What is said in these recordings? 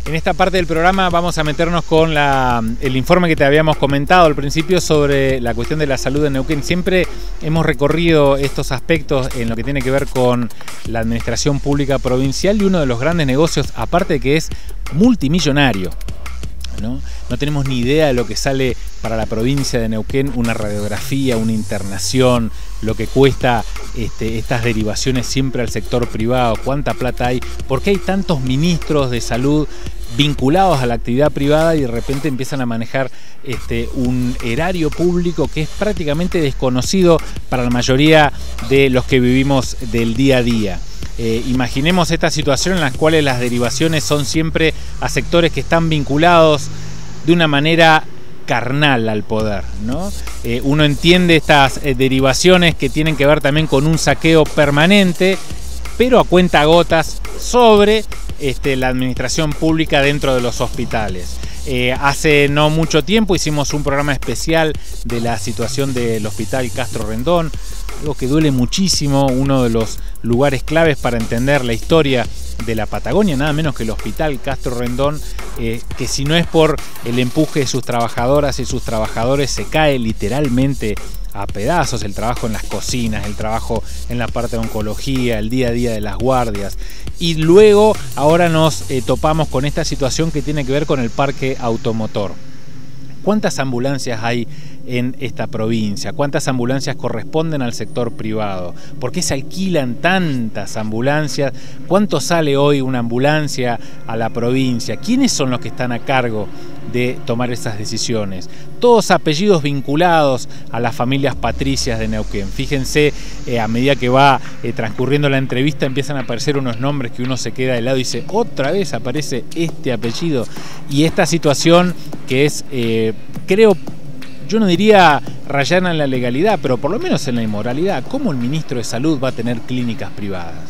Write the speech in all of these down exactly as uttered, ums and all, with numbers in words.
En esta parte del programa vamos a meternos con la, el informe que te habíamos comentado al principio sobre la cuestión de la salud en Neuquén. Siempre hemos recorrido estos aspectos en lo que tiene que ver con la administración pública provincial y uno de los grandes negocios, aparte de que es multimillonario, ¿no? No tenemos ni idea de lo que sale para la provincia de Neuquén una radiografía, una internación, lo que cuesta este, estas derivaciones siempre al sector privado, cuánta plata hay, por qué hay tantos ministros de salud vinculados a la actividad privada y de repente empiezan a manejar este, un erario público que es prácticamente desconocido para la mayoría de los que vivimos del día a día. Eh, imaginemos esta situación en la cual las derivaciones son siempre a sectores que están vinculados de una manera carnal al poder, ¿no? Eh, uno entiende estas eh, derivaciones que tienen que ver también con un saqueo permanente, pero a cuentagotas sobre este, la administración pública dentro de los hospitales. Eh, hace no mucho tiempo hicimos un programa especial de la situación del Hospital Castro Rendón, algo que duele muchísimo, uno de los lugares claves para entender la historia de la Patagonia, nada menos que el Hospital Castro Rendón, eh, que si no es por el empuje de sus trabajadoras y sus trabajadores se cae literalmente a pedazos, el trabajo en las cocinas, el trabajo en la parte de oncología, el día a día de las guardias. Y luego ahora nos eh, topamos con esta situación que tiene que ver con el parque automotor. ¿Cuántas ambulancias hay en esta provincia? ¿Cuántas ambulancias corresponden al sector privado? ¿Por qué se alquilan tantas ambulancias? ¿Cuánto sale hoy una ambulancia a la provincia? ¿Quiénes son los que están a cargo de tomar esas decisiones? Todos apellidos vinculados a las familias patricias de Neuquén. Fíjense, eh, a medida que va eh, transcurriendo la entrevista empiezan a aparecer unos nombres que uno se queda de lado y dice, otra vez aparece este apellido. Y esta situación que es, eh, creo, yo no diría rayana en la legalidad, pero por lo menos en la inmoralidad. ¿Cómo el ministro de Salud va a tener clínicas privadas?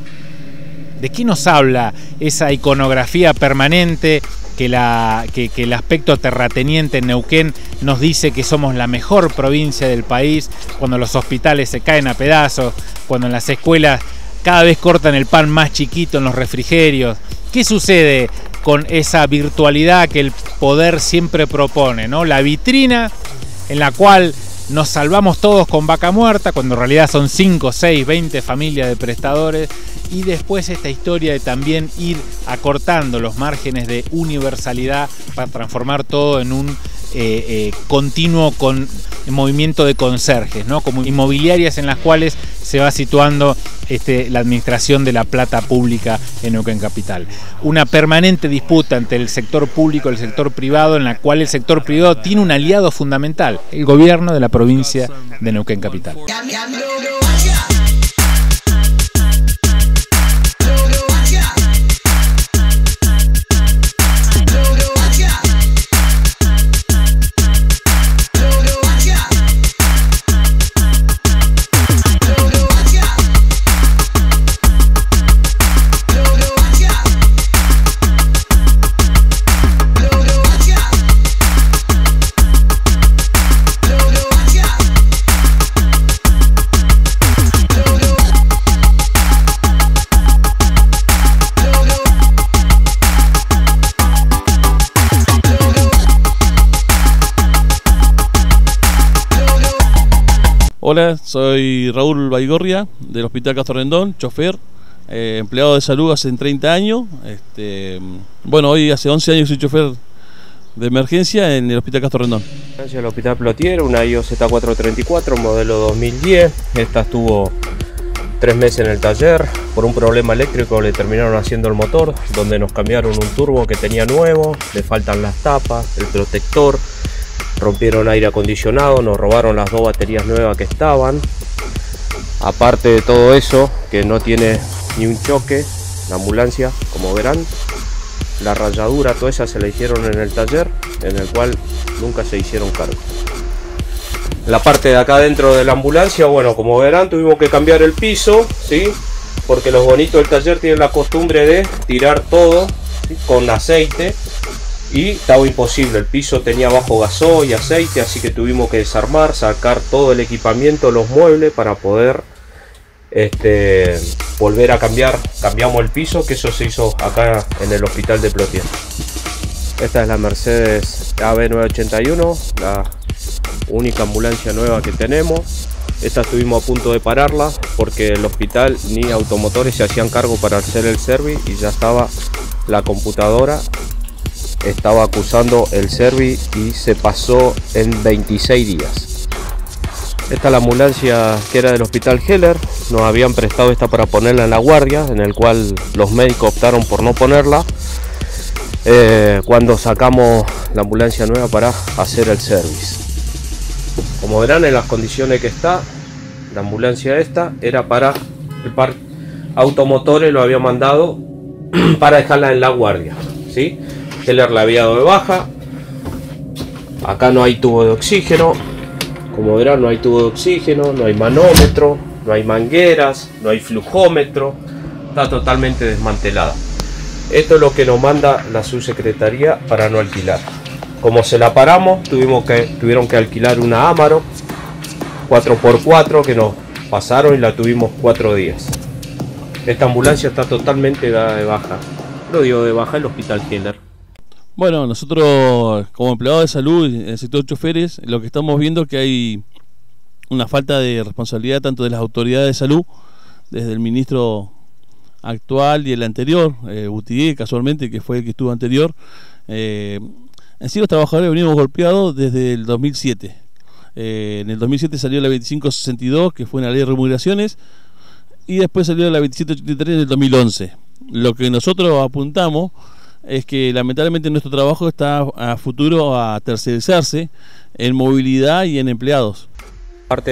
¿De qué nos habla esa iconografía permanente que, la, que, que el aspecto terrateniente en Neuquén nos dice que somos la mejor provincia del país, cuando los hospitales se caen a pedazos, cuando en las escuelas cada vez cortan el pan más chiquito en los refrigerios? ¿Qué sucede con esa virtualidad que el poder siempre propone, ¿no? La vitrina en la cual nos salvamos todos con vaca muerta, cuando en realidad son cinco, seis, veinte familias de prestadores, y después esta historia de también ir acortando los márgenes de universalidad para transformar todo en un eh, eh, continuo con movimiento de conserjes, ¿no? Como inmobiliarias en las cuales se va situando este, la administración de la plata pública en Neuquén Capital. Una permanente disputa entre el sector público y el sector privado, en la cual el sector privado tiene un aliado fundamental, el gobierno de la provincia de Neuquén Capital. Hola, soy Raúl Baigorria del Hospital Castro Rendón, chofer, eh, empleado de salud hace treinta años. Este, bueno, hoy hace once años soy chofer de emergencia en el Hospital Castro Rendón. El Hospital Plotier, una I O Z cuatrocientos treinta y cuatro, modelo dos mil diez. Esta estuvo tres meses en el taller. Por un problema eléctrico le terminaron haciendo el motor, donde nos cambiaron un turbo que tenía nuevo, le faltan las tapas, el protector. Rompieron aire acondicionado, nos robaron las dos baterías nuevas que estaban. Aparte de todo eso, que no tiene ni un choque, la ambulancia, como verán. La rayadura, toda esa se la hicieron en el taller, en el cual nunca se hicieron cargo. La parte de acá dentro de la ambulancia, bueno, como verán, tuvimos que cambiar el piso, ¿sí? Porque los bonitos del taller tienen la costumbre de tirar todo, ¿sí? Con aceite. Y estaba imposible, el piso tenía bajo gasoil y aceite, así que tuvimos que desarmar, sacar todo el equipamiento, los muebles para poder este, volver a cambiar, cambiamos el piso, que eso se hizo acá en el hospital de Plotier. Esta es la Mercedes A B nueve ochenta y uno, la única ambulancia nueva que tenemos. Esta estuvimos a punto de pararla porque el hospital ni automotores se hacían cargo para hacer el service y ya estaba la computadora, estaba acusando el service y se pasó en veintiséis días. Esta es la ambulancia que era del hospital Heller, nos habían prestado esta para ponerla en la guardia, en el cual los médicos optaron por no ponerla. Eh, cuando sacamos la ambulancia nueva para hacer el service, como verán en las condiciones que está, la ambulancia esta era para el par automotores, lo había mandado para dejarla en la guardia, ¿sí? Heller la había dado de baja. Acá no hay tubo de oxígeno, como verán no hay tubo de oxígeno, no hay manómetro, no hay mangueras, no hay flujómetro, está totalmente desmantelada. Esto es lo que nos manda la subsecretaría para no alquilar. Como se la paramos, tuvimos que, tuvieron que alquilar una Amaro cuatro por cuatro que nos pasaron y la tuvimos cuatro días. Esta ambulancia está totalmente dada de baja. Lo dio de baja el hospital Heller. Bueno, nosotros como empleados de salud en el sector choferes, lo que estamos viendo es que hay una falta de responsabilidad tanto de las autoridades de salud, desde el ministro actual y el anterior, eh, Butigué, casualmente, que fue el que estuvo anterior. Eh, en sí los trabajadores venimos golpeados desde el dos mil siete. Eh, en el dos mil siete salió la veinticinco sesenta y dos, que fue una ley de remuneraciones, y después salió la veintisiete ochenta y tres en el dos mil once. Lo que nosotros apuntamos es que lamentablemente nuestro trabajo está a futuro a tercerizarse en movilidad y en empleados. Aparte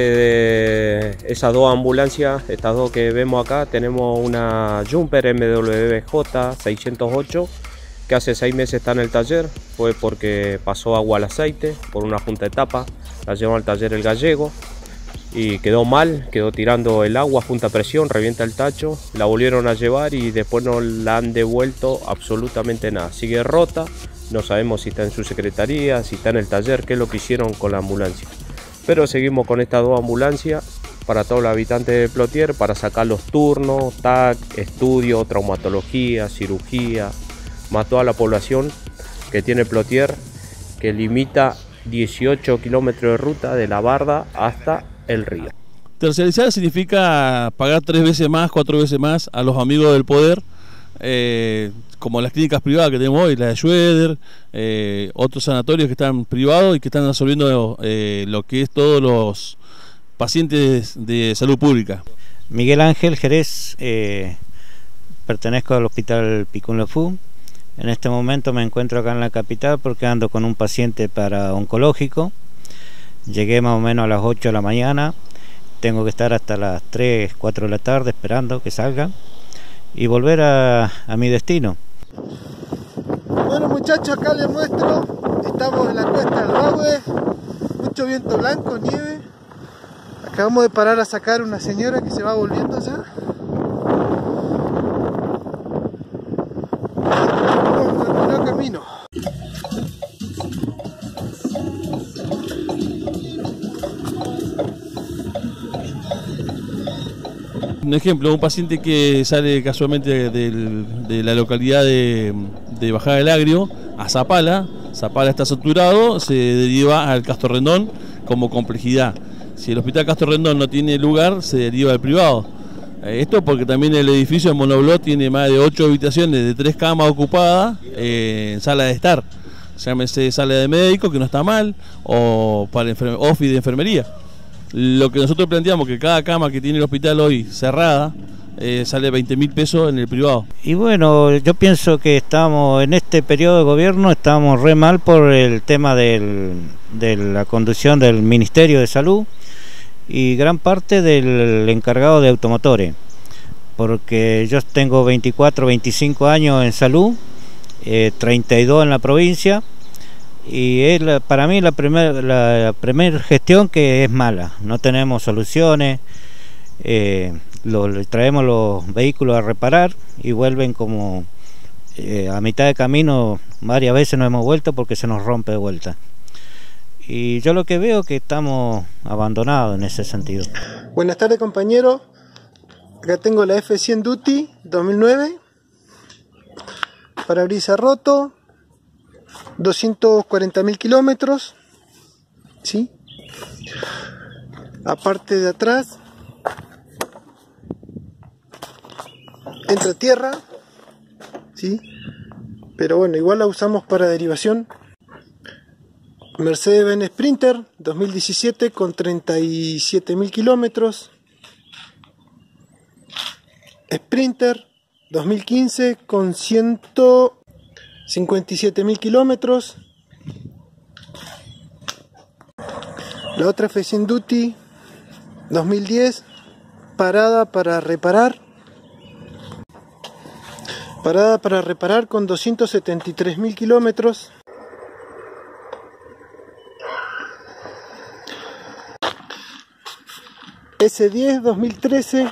de esas dos ambulancias, estas dos que vemos acá, tenemos una Jumper M W J seiscientos ocho que hace seis meses está en el taller. Fue porque pasó agua al aceite por una junta de tapa, la llevó al taller El Gallego y quedó mal, quedó tirando el agua, junta presión, revienta el tacho, la volvieron a llevar y después no la han devuelto absolutamente nada. Sigue rota, no sabemos si está en su secretaría, si está en el taller, qué es lo que hicieron con la ambulancia. Pero seguimos con estas dos ambulancias para todos los habitantes de Plotier, para sacar los turnos, T A C, estudio, traumatología, cirugía, más toda la población que tiene Plotier, que limita dieciocho kilómetros de ruta de la barda hasta el río. Tercerizar significa pagar tres veces más, cuatro veces más a los amigos del poder, eh, como las clínicas privadas que tenemos hoy, la de Schroeder, eh, otros sanatorios que están privados y que están absorbiendo eh, lo que es todos los pacientes de salud pública. Miguel Ángel Jerez, eh, pertenezco al hospital Picún Lefou. En este momento me encuentro acá en la capital porque ando con un paciente para oncológico. Llegué más o menos a las ocho de la mañana, tengo que estar hasta las tres, cuatro de la tarde esperando que salga y volver a, a mi destino. Bueno muchachos, acá les muestro, estamos en la cuesta del Raude, mucho viento blanco, nieve. Acabamos de parar a sacar una señora que se va volviendo ya. Vamos a camino. Un ejemplo, un paciente que sale casualmente del, de la localidad de, de Bajada del Agrio a Zapala, Zapala está saturado, se deriva al Castro Rendón como complejidad. Si el hospital Castro Rendón no tiene lugar, se deriva al privado. Esto porque también el edificio de Monobloc tiene más de ocho habitaciones de tres camas ocupadas eh, en sala de estar. Llámese sala de médico, que no está mal, o para office de enfermería. Lo que nosotros planteamos que cada cama que tiene el hospital hoy cerrada eh, sale veinte mil pesos en el privado. Y bueno, yo pienso que estamos en este periodo de gobierno, estamos re mal por el tema del, de la conducción del Ministerio de Salud y gran parte del encargado de automotores, porque yo tengo veinticuatro, veinticinco años en salud, eh, treinta y dos en la provincia. Y es la, para mí la primera la primer gestión que es mala, no tenemos soluciones, eh, lo, le traemos los vehículos a reparar y vuelven como eh, a mitad de camino, varias veces nos hemos vuelto porque se nos rompe de vuelta. Y yo lo que veo es que estamos abandonados en ese sentido. Buenas tardes compañeros, Acá tengo la F cien Duty dos mil nueve, parabrisas roto, doscientos cuarenta mil kilómetros, ¿sí? Aparte de atrás entra tierra, ¿sí? Pero bueno, igual la usamos para derivación. Mercedes-Benz Sprinter dos mil diecisiete con treinta y siete mil kilómetros. Sprinter dos mil quince con ciento cincuenta y siete mil kilómetros. La otra F cien Duty dos mil diez, parada para reparar. Parada para reparar con doscientos setenta y tres mil kilómetros. S diez dos mil trece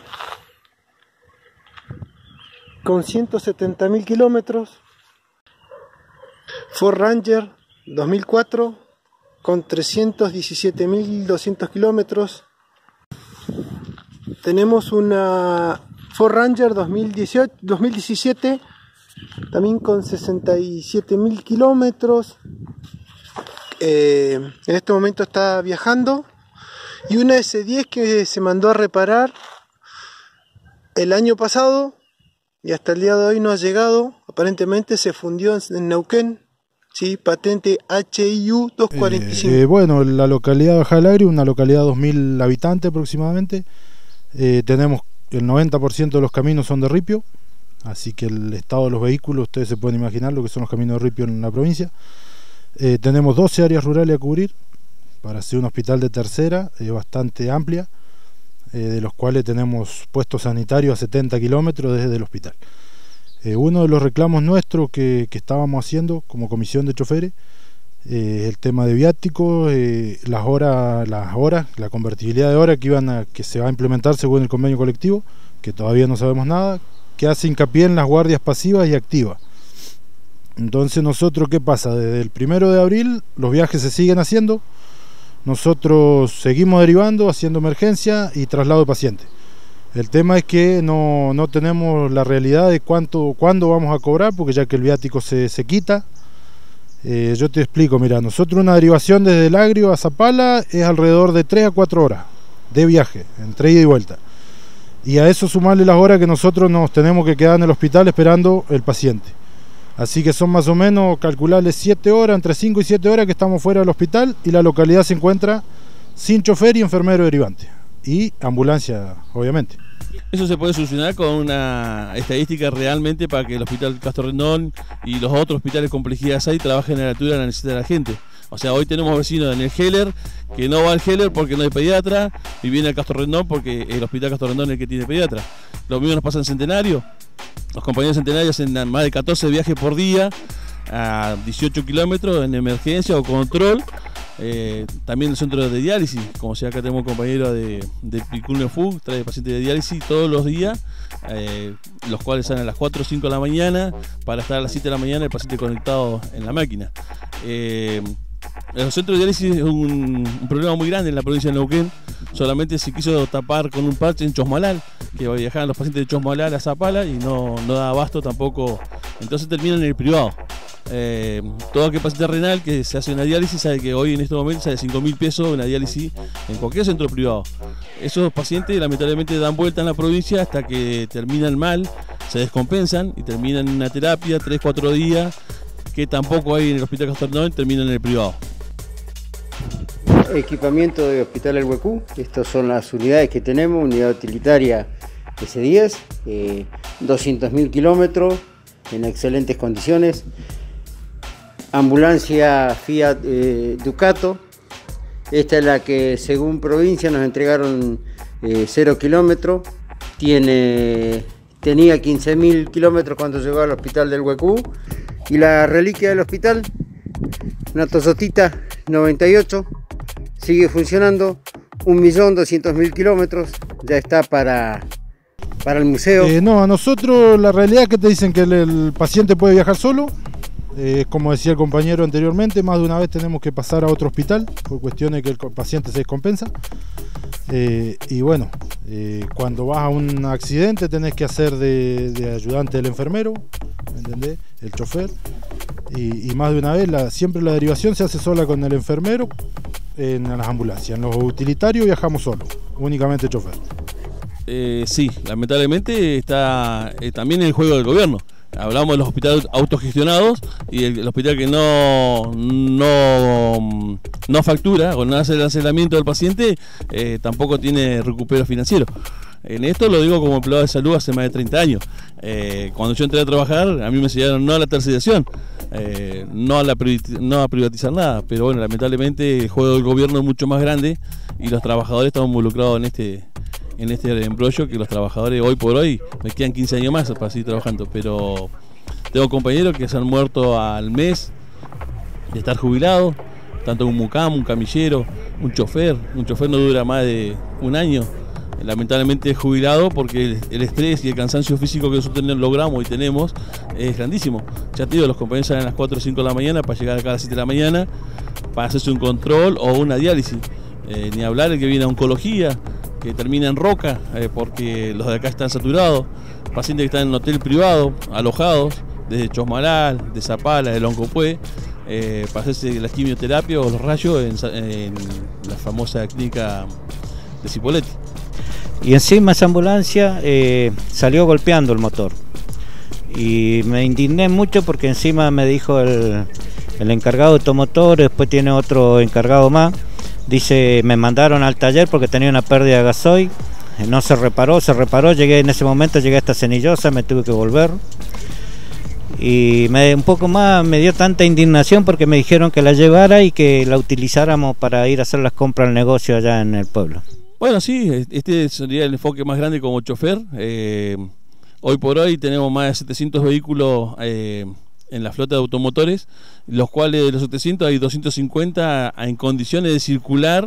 con ciento setenta mil kilómetros. Ford Ranger dos mil cuatro con trescientos diecisiete mil doscientos kilómetros. Tenemos una Ford Ranger dos mil dieciocho, dos mil diecisiete también con sesenta y siete mil kilómetros. Eh, en este momento está viajando. Y una S diez que se mandó a reparar el año pasado y hasta el día de hoy no ha llegado. Aparentemente se fundió en Neuquén, ¿sí? Patente H I U doscientos cuarenta y cinco. Eh, eh, bueno, la localidad de Bajada del Agrio, una localidad de dos mil habitantes aproximadamente. Eh, tenemos el noventa por ciento de los caminos son de ripio, así que el estado de los vehículos, ustedes se pueden imaginar lo que son los caminos de ripio en la provincia. Eh, tenemos doce áreas rurales a cubrir para hacer un hospital de tercera, eh, bastante amplia, eh, de los cuales tenemos puestos sanitarios a setenta kilómetros desde el hospital. Eh, uno de los reclamos nuestros que, que estábamos haciendo como comisión de choferes, eh, el tema de viáticos, eh, las horas, las horas, la convertibilidad de horas que iban a, que se va a implementar según el convenio colectivo, que todavía no sabemos nada, que hace hincapié en las guardias pasivas y activas. Entonces nosotros, ¿qué pasa? Desde el primero de abril los viajes se siguen haciendo, nosotros seguimos derivando, haciendo emergencia y traslado de pacientes. El tema es que no, no tenemos la realidad de cuánto, cuándo vamos a cobrar, porque ya que el viático se, se quita. Eh, yo te explico, mira, nosotros una derivación desde el Agrio a Zapala es alrededor de tres a cuatro horas de viaje, entre ida y vuelta. Y a eso sumarle las horas que nosotros nos tenemos que quedar en el hospital esperando el paciente. Así que son más o menos, calcularles siete horas, entre cinco y siete horas que estamos fuera del hospital y la localidad se encuentra sin chofer y enfermero derivante. Y ambulancia, obviamente. Eso se puede solucionar con una estadística realmente para que el Hospital Castro Rendón y los otros hospitales con complejidad seis trabajen a la altura de la necesidad de la gente. O sea, hoy tenemos vecinos en el Heller que no va al Heller porque no hay pediatra y viene al Castro Rendón porque el Hospital Castro Rendón es el que tiene pediatra. Lo mismo nos pasa en Centenario. Los compañeros centenarios hacen más de catorce viajes por día a dieciocho kilómetros en emergencia o control. Eh, también el centro de diálisis, como sea, acá tenemos un compañero de, de Picunio F U, trae pacientes de diálisis todos los días, eh, los cuales salen a las cuatro o cinco de la mañana para estar a las siete de la mañana el paciente conectado en la máquina. Eh, Los centros de diálisis es un, un problema muy grande en la provincia de Neuquén. Solamente se quiso tapar con un parche en Chosmalal, que viajaban los pacientes de Chosmalal a Zapala y no, no da abasto tampoco. Entonces terminan en el privado. Eh, todo aquel paciente renal que se hace una diálisis sabe que hoy en este momento sale cinco mil pesos una diálisis en cualquier centro privado. Esos pacientes lamentablemente dan vuelta en la provincia hasta que terminan mal, se descompensan y terminan en una terapia tres cuatro días que tampoco hay en el Hospital Castro Rendón, terminan en el privado. Equipamiento de Hospital El Huecú, estas son las unidades que tenemos, unidad utilitaria S diez, eh, doscientos mil kilómetros en excelentes condiciones, ambulancia Fiat eh, Ducato, esta es la que según provincia nos entregaron eh, cero kilómetros, tiene, tenía quince mil kilómetros cuando llegó al Hospital del Huecú, y la reliquia del hospital, una Toyota noventa y ocho, sigue funcionando, un millón doscientos mil kilómetros, ya está para, para el museo. Eh, no, a nosotros la realidad es que te dicen que el, el paciente puede viajar solo, eh, como decía el compañero anteriormente, más de una vez tenemos que pasar a otro hospital por cuestiones que el paciente se descompensa. Eh, y bueno, eh, cuando vas a un accidente tenés que hacer de, de ayudante del enfermero, ¿me entendés? El chofer. Y, y más de una vez, la, siempre la derivación se hace sola con el enfermero en las ambulancias. En los utilitarios viajamos solos, únicamente chofer. Eh, sí, lamentablemente está eh, también en el juego del gobierno. Hablamos de los hospitales autogestionados y el, el hospital que no, no, no factura o no hace el aislamiento del paciente eh, tampoco tiene recupero financiero. En esto lo digo como empleado de salud hace más de treinta años. Eh, cuando yo entré a trabajar, a mí me enseñaron no a la tercerización, eh, no, a la, no a privatizar nada, pero bueno, lamentablemente el juego del gobierno es mucho más grande y los trabajadores estamos involucrados en este en este embrollo, que los trabajadores hoy por hoy me quedan quince años más para seguir trabajando, pero tengo compañeros que se han muerto al mes de estar jubilados, tanto un mucam, un camillero, un chofer. Un chofer no dura más de un año, lamentablemente es jubilado, porque el, el estrés y el cansancio físico que nosotros logramos y tenemos es grandísimo. Ya te digo, los compañeros salen a las cuatro o cinco de la mañana para llegar acá a las siete de la mañana para hacerse un control o una diálisis, eh, ni hablar el que viene a oncología, que termina en Roca, eh, porque los de acá están saturados, pacientes que están en hotel privado, alojados, desde Chosmalal, de Zapala, de Loncopué, eh, para hacerse la quimioterapia o los rayos en, en la famosa clínica de Cipolletti. Y encima esa ambulancia eh, salió golpeando el motor. Y me indigné mucho porque encima me dijo el, el encargado de automotor, después tiene otro encargado más. Dice, me mandaron al taller porque tenía una pérdida de gasoil, no se reparó, se reparó, llegué en ese momento, llegué hasta Cenillosa, me tuve que volver. Y me, un poco más me dio tanta indignación porque me dijeron que la llevara y que la utilizáramos para ir a hacer las compras al negocio allá en el pueblo. Bueno, sí, este sería el enfoque más grande como chofer. Eh, hoy por hoy tenemos más de setecientos vehículos eh, en la flota de automotores, los cuales de los setecientos hay doscientos cincuenta en condiciones de circular,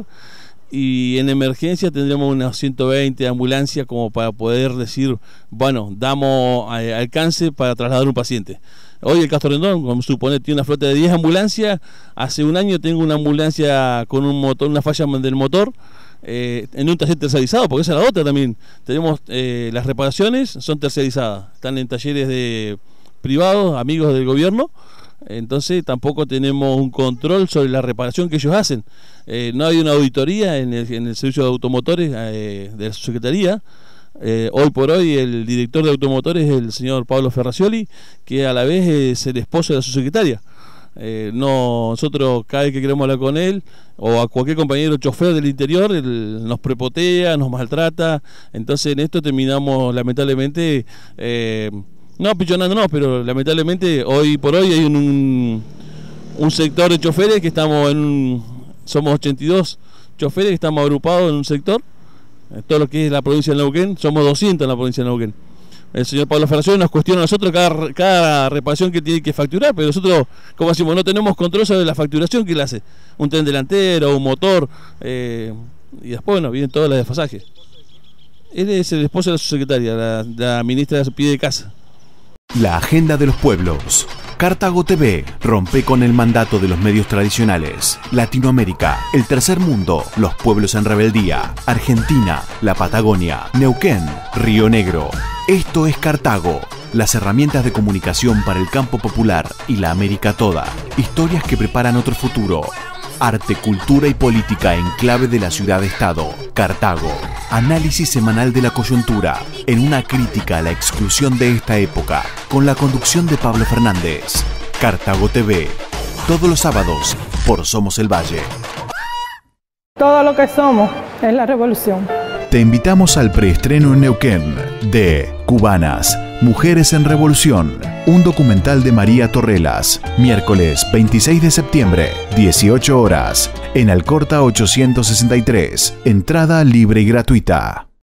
y en emergencia tendremos unas ciento veinte ambulancias como para poder decir, bueno, damos eh, alcance para trasladar un paciente. Hoy el Castro Rendón, como supone, tiene una flota de diez ambulancias. Hace un año tengo una ambulancia con un motor, una falla del motor, eh, en un taller tercerizado, porque esa es la otra también. Tenemos eh, las reparaciones, son tercerizadas, están en talleres de privados, amigos del gobierno. Entonces tampoco tenemos un control sobre la reparación que ellos hacen. Eh, no hay una auditoría en el, en el servicio de automotores eh, de la Secretaría. Eh, hoy por hoy el director de automotores es el señor Pablo Ferracioli, que a la vez es el esposo de la subsecretaria. Eh, no, nosotros cada vez que queremos hablar con él o a cualquier compañero chofer del interior, él nos prepotea, nos maltrata. Entonces en esto terminamos lamentablemente... Eh, No, pichonándonos, pero lamentablemente hoy por hoy hay un, un, un sector de choferes que estamos en un, somos ochenta y dos choferes que estamos agrupados en un sector, en todo lo que es la provincia de Neuquén, somos doscientos en la provincia de Neuquén. El señor Pablo Ferracioli nos cuestiona a nosotros cada, cada reparación que tiene que facturar, pero nosotros, como decimos, no tenemos control sobre la facturación que él hace. Un tren delantero, un motor, eh, y después, bueno, vienen todas las desfasajes. Él es el esposo de la subsecretaria, la, la ministra de pie de casa. La agenda de los pueblos. Cartago T V rompe con el mandato de los medios tradicionales. Latinoamérica, el tercer mundo, los pueblos en rebeldía. Argentina, la Patagonia, Neuquén, Río Negro. Esto es Cartago, las herramientas de comunicación para el campo popular y la América toda. Historias que preparan otro futuro. Arte, cultura y política en clave de la ciudad-estado. Cartago. Análisis semanal de la coyuntura, en una crítica a la exclusión de esta época, con la conducción de Pablo Fernández. Cartago T V. Todos los sábados, por Somos el Valle. Todo lo que somos es la revolución. Te invitamos al preestreno en Neuquén de Cubanas, Mujeres en Revolución, un documental de María Torrelas, miércoles veintiséis de septiembre, dieciocho horas, en Alcorta ochocientos sesenta y tres, entrada libre y gratuita.